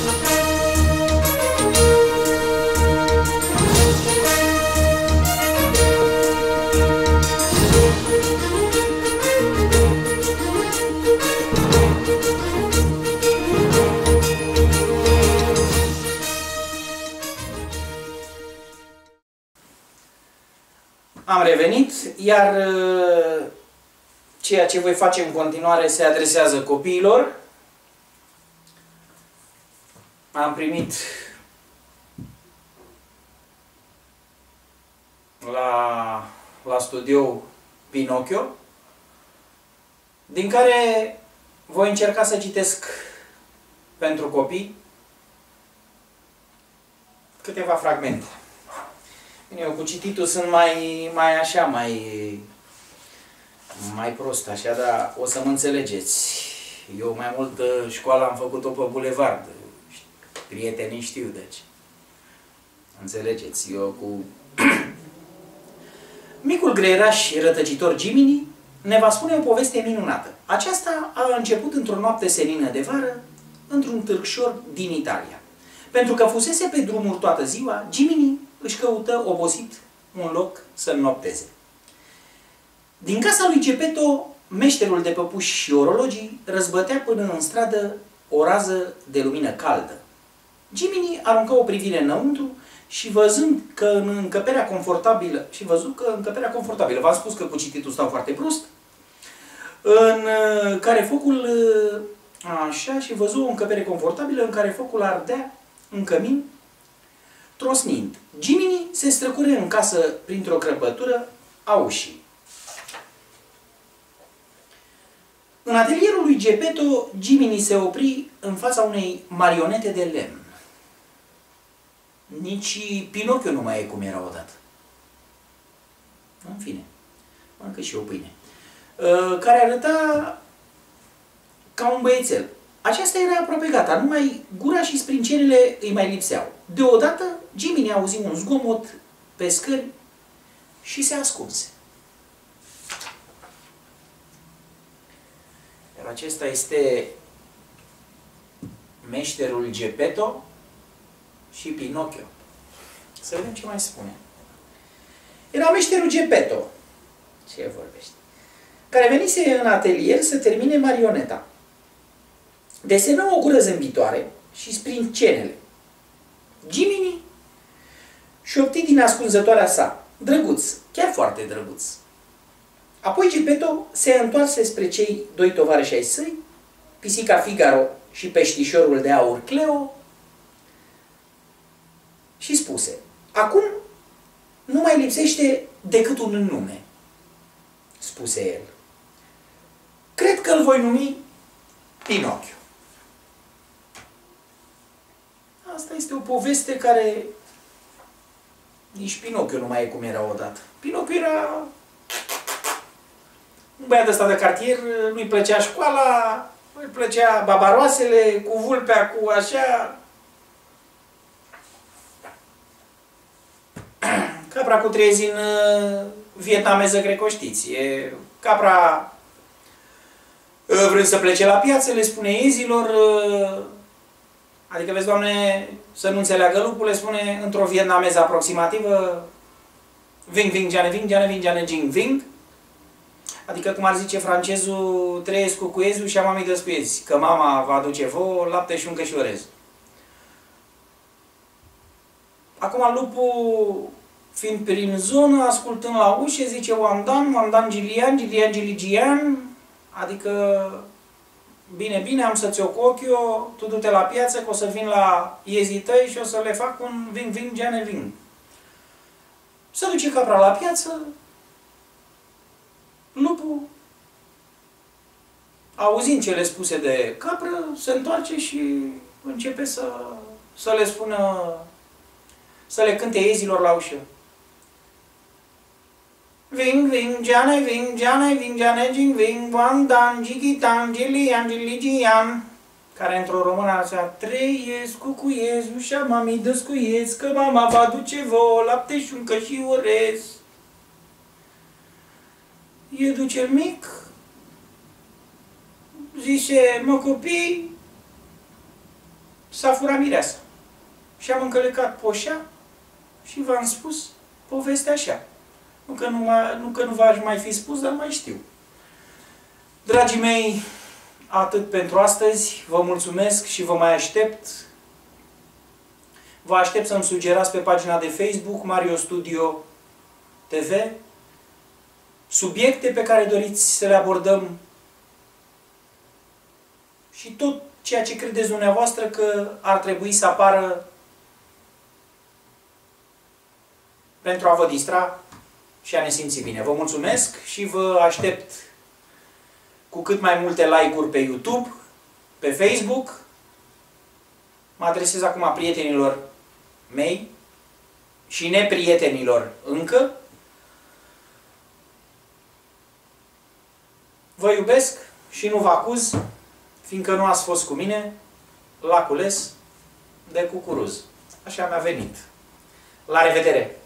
Am revenit, iar ceea ce voi face în continuare se adresează copiilor. Am primit la studio Pinocchio, din care voi încerca să citesc pentru copii câteva fragmente. Eu cu cititul sunt mai prost, așa, dar o să mă înțelegeți. Eu mai mult școala am făcut-o pe bulevard. Prietenii știu, deci. Înțelegeți, eu cu... Micul greieraș rătăcitor Jiminy ne va spune o poveste minunată. Aceasta a început într-o noapte senină de vară, într-un târgșor din Italia. Pentru că fusese pe drumuri toată ziua, Jiminy își căută obosit un loc să înnopteze. Din casa lui Geppetto, meșterul de păpuși și orologii răzbătea până în stradă o rază de lumină caldă. Jiminy aruncă o privire înăuntru și văzând că în încăperea confortabilă, v-am spus că cu cititul stau foarte prost, în care focul, așa, și văzu o încăpere confortabilă în care focul ardea în cămin, trosnind. Jiminy se străcură în casă printr-o crăpătură a ușii. În atelierul lui Geppetto, Jiminy se opri în fața unei marionete de lemn. Nici Pinocchio nu mai e cum era odată. În fine, mănâncă și o pâine. Care arăta ca un băiețel. Aceasta era aproape gata, numai gura și sprincenele îi mai lipseau. Deodată, Jiminy auzi un zgomot pe scări și se ascunse. Iar acesta este meșterul Geppetto și Pinocchio. Să vedem ce mai spune. Era meșterul Geppetto, ce vorbește, care venise în atelier să termine marioneta. Desenă o gură zâmbitoare și sprincenele. Jiminy șopti din ascunzătoarea sa. Drăguț, chiar foarte drăguț. Apoi Geppetto se întoarse spre cei doi tovarăși ai săi, pisica Figaro și peștișorul de aur Cleo, și spuse: acum nu mai lipsește decât un nume, spuse el. Cred că îl voi numi Pinocchio. Asta este o poveste care nici Pinocchio nu mai e cum era odată. Pinocchio era un băiat ăsta de cartier, nu-i plăcea școala, nu-i plăcea babaroasele, cu vulpea, cu așa. Capra cu trezi în vietnameză, cred că o știți. E capra vrând să plece la piață, le spune iezilor, adică, vezi, Doamne, să nu înțeleagă lupul, le spune într-o vietnameză aproximativă: ving, ving, geane, ving, geane, ving, geane, jing, ving. Adică, cum ar zice francezul, trăiesc cu cuiezul și am amii de scuiezi, că mama va aduce vouă, lapte și uncă și orez. Acum lupul, fiind prin zonă, ascultând la ușă, zice: Oamdan, Gilian, Gilian, Giligian, adică, bine, bine, am să-ți o coc eu, tu du-te la piață, că o să vin la iezii tăi și o să le fac un ving, ving, geane, ving. Se duce capra la piață, lupul, auzind cele spuse de capră, se întoarce și începe să le spună, să le cânte iezilor la ușă. Ving, ving, geane, ving, geane, ving, geane, jing, ving, wang, dan, jigi, tan, gilian, giligian. Care într-o română zicea: trăiesc cu cuiezul și mami dăscuiesc, că mama va duce vouă, lapte și uncă și orez. E duce mic, zice: mă copii, s-a furat mireasa. Și am încălecat poșa și v-am spus povestea așa. Nu că nu v-aș mai fi spus, dar mai știu. Dragii mei, atât pentru astăzi. Vă mulțumesc și vă mai aștept. Vă aștept să-mi sugerați pe pagina de Facebook Mario Studio TV subiecte pe care doriți să le abordăm și tot ceea ce credeți dumneavoastră că ar trebui să apară pentru a vă distra și a ne simți bine. Vă mulțumesc și vă aștept cu cât mai multe like-uri pe YouTube, pe Facebook. Mă adresez acum prietenilor mei și neprietenilor încă. Vă iubesc și nu vă acuz, fiindcă nu ați fost cu mine la cules de cucuruz. Așa mi-a venit. La revedere!